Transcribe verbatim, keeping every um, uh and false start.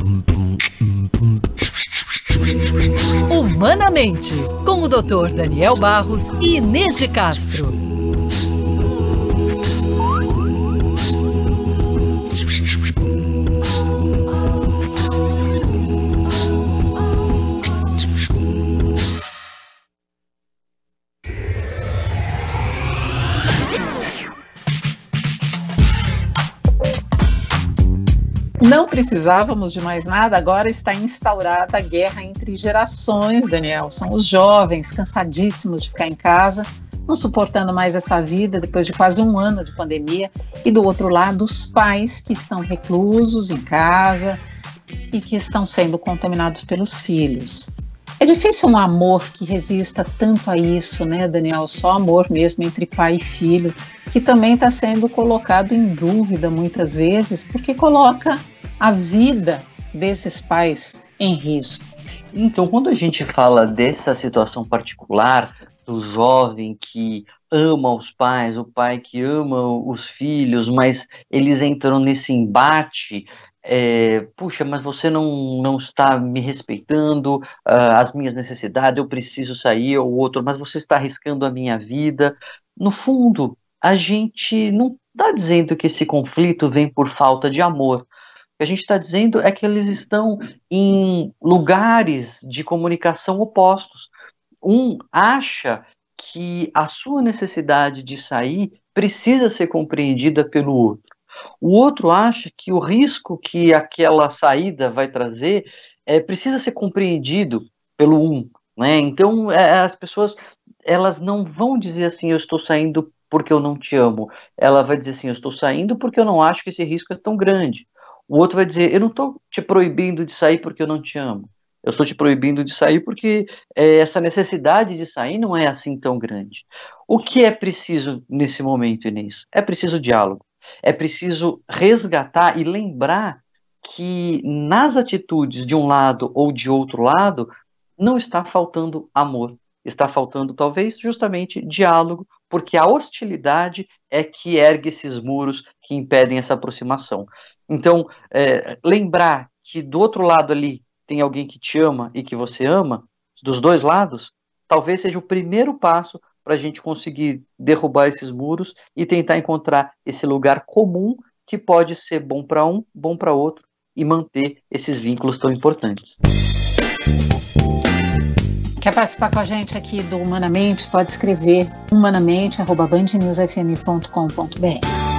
Humanamente, com o doutor Daniel Barros e Inês de Castro. Não precisávamos de mais nada, agora está instaurada a guerra entre gerações, Daniel. São os jovens cansadíssimos de ficar em casa, não suportando mais essa vida depois de quase um ano de pandemia. E do outro lado, os pais que estão reclusos em casa e que estão sendo contaminados pelos filhos. É difícil um amor que resista tanto a isso, né, Daniel? Só amor mesmo entre pai e filho, que também está sendo colocado em dúvida muitas vezes, porque coloca a vida desses pais em risco. Então, quando a gente fala dessa situação particular do jovem que ama os pais, o pai que ama os filhos, mas eles entram nesse embate, é, puxa, mas você não, não está me respeitando, uh, as minhas necessidades, eu preciso sair, ou outro, mas você está arriscando a minha vida. No fundo, a gente não está dizendo que esse conflito vem por falta de amor. O que a gente está dizendo é que eles estão em lugares de comunicação opostos. Um acha que a sua necessidade de sair precisa ser compreendida pelo outro. O outro acha que o risco que aquela saída vai trazer é, precisa ser compreendido pelo um, né? Então, é, as pessoas elas não vão dizer assim, eu estou saindo porque eu não te amo. Ela vai dizer assim, eu estou saindo porque eu não acho que esse risco é tão grande. O outro vai dizer, eu não estou te proibindo de sair porque eu não te amo. Eu estou te proibindo de sair porque é, essa necessidade de sair não é assim tão grande. O que é preciso nesse momento, Inês? É preciso diálogo. É preciso resgatar e lembrar que nas atitudes de um lado ou de outro lado não está faltando amor. Está faltando, talvez, justamente diálogo, porque a hostilidade é que ergue esses muros que impedem essa aproximação. Então, é, lembrar que do outro lado ali tem alguém que te ama e que você ama, dos dois lados, talvez seja o primeiro passo para a gente conseguir derrubar esses muros e tentar encontrar esse lugar comum que pode ser bom para um, bom para outro e manter esses vínculos tão importantes. Quer participar com a gente aqui do Humanamente? Pode escrever humanamente arroba band news f m ponto com ponto b r.